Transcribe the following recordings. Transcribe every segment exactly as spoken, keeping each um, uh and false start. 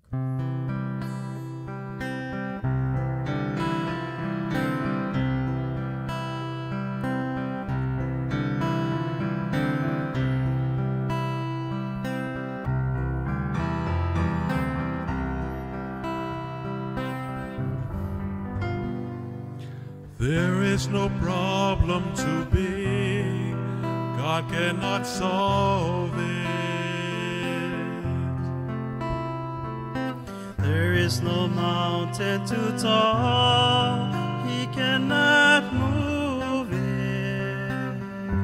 There is no problem too big, God cannot solve it. There is no mountain too tall, He cannot move it.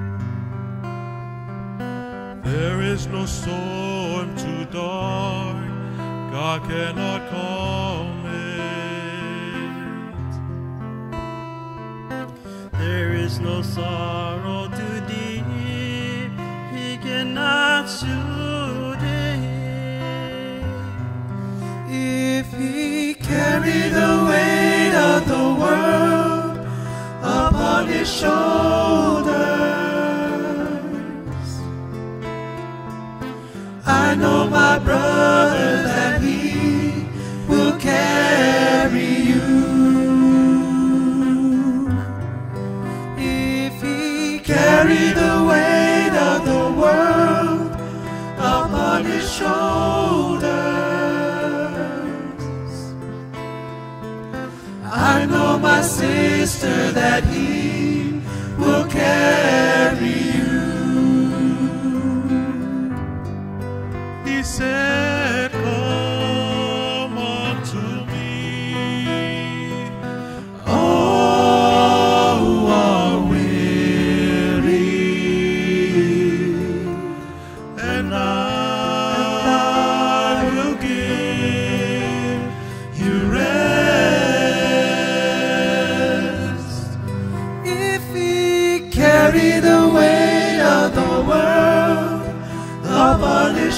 There is no storm too dark, God cannot calm it. There is no sorrow too deep, He cannot soothe it. If He carried the weight of the world upon His shoulders, I know, my brother, that He will carry you. Carry the weight of the world upon His shoulders. I know, my sister, that He will carry you. He said, come unto me, all who are upon His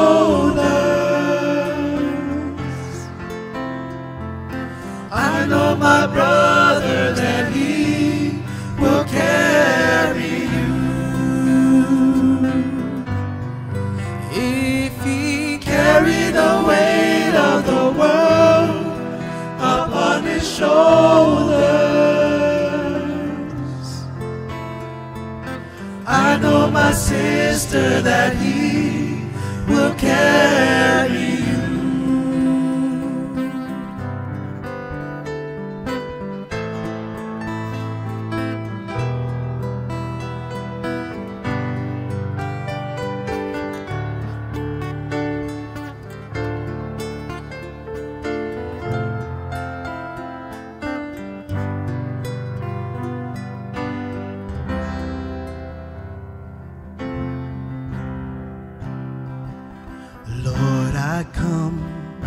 shoulders. I know, my brother, that He will carry you. If He carry the weight of the world upon His shoulders, I know, my sister, that He will carry you. Lord, I come,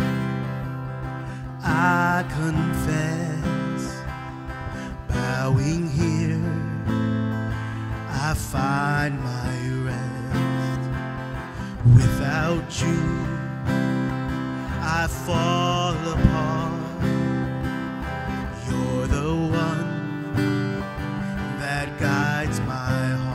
I confess, bowing here, I find my rest. Without you, I fall apart. You're the one that guides my heart.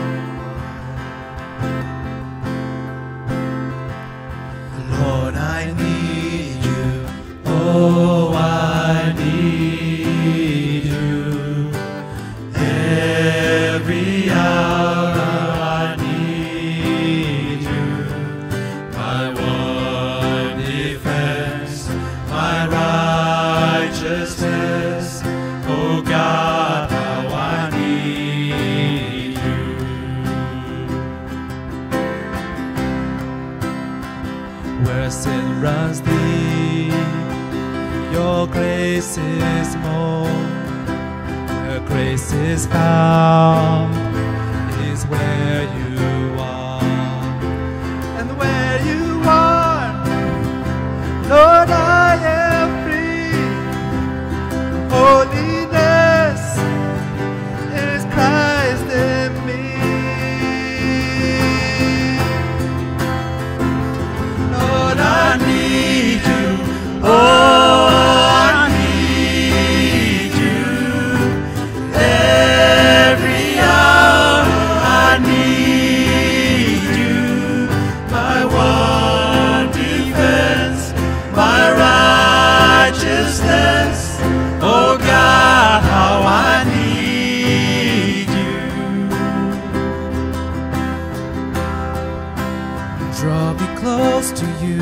Lord, I need you, oh, I need you. Every hour I need you. My one defense, my righteousness, oh God, how I need you. Where sin runs deep, your grace is more. Where grace is found is where you are. And where you are, Lord, I am free. Holiness is Christ in me. Lord, I need you. Oh, I need you. Every hour I need Draw me close to you.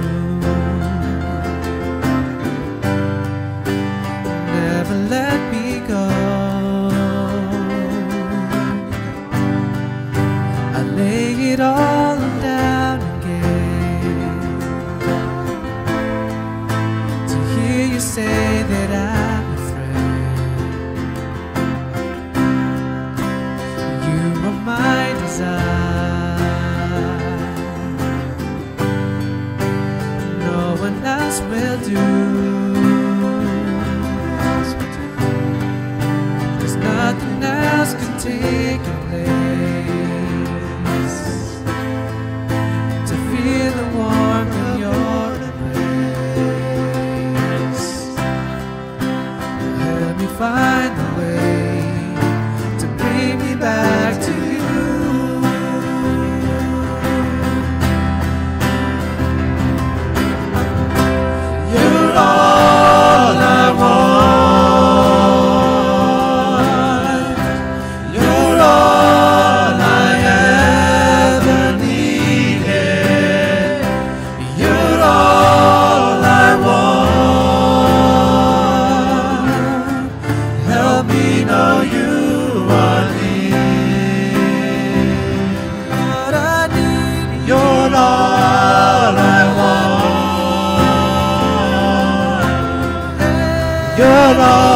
Never let me go. I lay it all down again to hear you say that I'm a friend. You are my desire. No one else will do. Cause nothing else can take your place. To feel the warmth of your embrace. Help me find the way to bring me back to you. You're all I want. You're all I ever needed. You're all I want. Help me know you are near. Lord, I need you. You're all I want. You're all